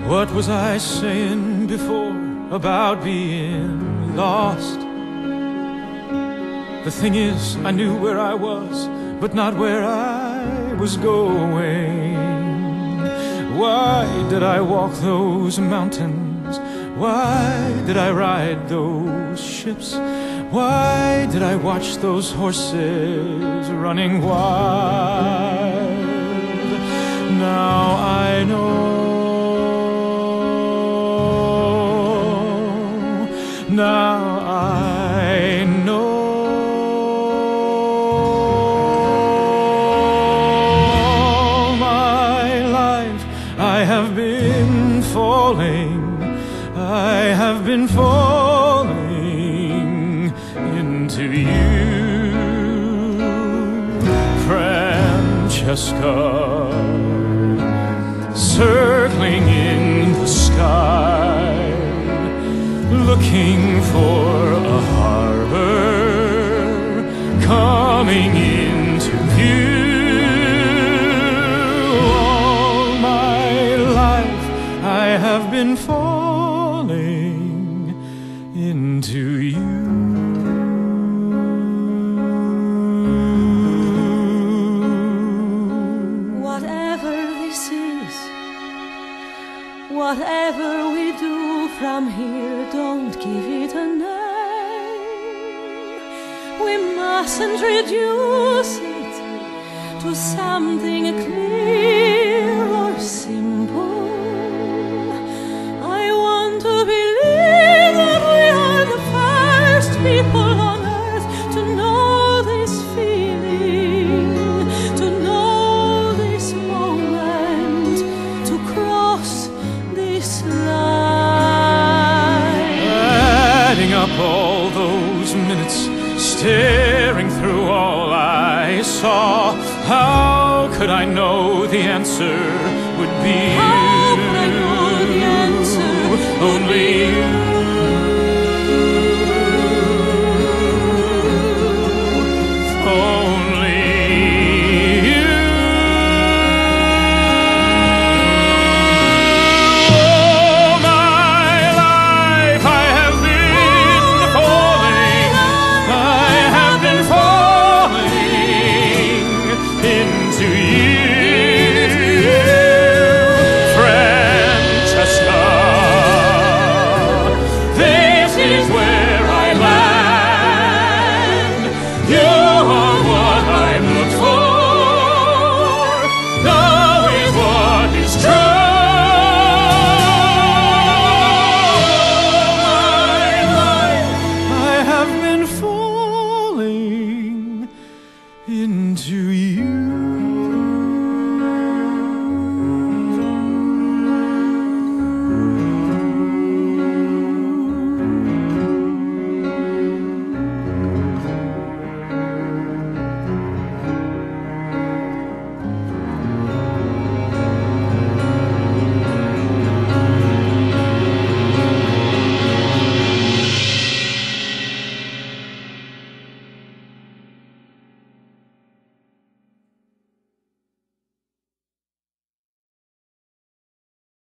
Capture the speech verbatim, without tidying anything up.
What was I saying before about being lost? The thing is, I knew where I was, but not where I was going. Why did I walk those mountains? Why did I ride those ships? Why did I watch those horses running wild? Now I know. Now I know. All my life I have been falling, I have been falling into you, Francesca, circling in the sky, looking for a harbor, coming into view. All my life I have been falling into you. Whatever this is, whatever we do from here, don't give it a name. We mustn't reduce it to something clear or simple. I want to believe that we are the first people on earth to know this feeling, to know this moment, to cross this line. Adding up all those minutes, staring through all I saw, how could I know the answer would be How could I know the answer would only be you?